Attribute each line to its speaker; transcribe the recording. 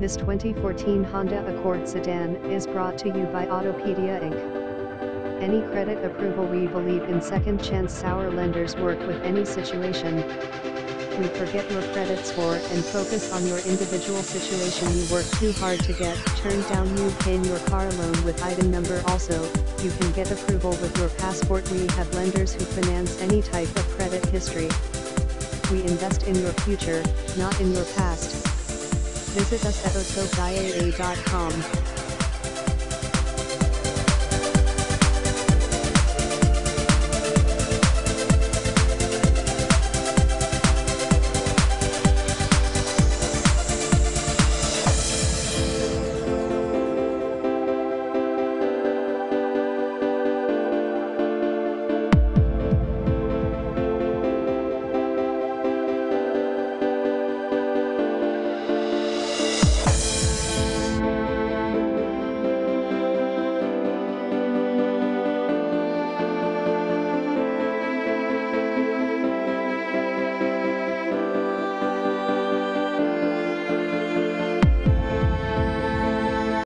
Speaker 1: This 2014 Honda Accord sedan is brought to you by Autopedia Inc. Any credit approval. We believe in second chance. Our lenders work with any situation. We forget your credit score and focus on your individual situation. You work too hard to get turned down. You paying your car loan with item number. Also, you can get approval with your passport. We have lenders who finance any type of credit history. We invest in your future, not in your past. Visit us at autopedia.com.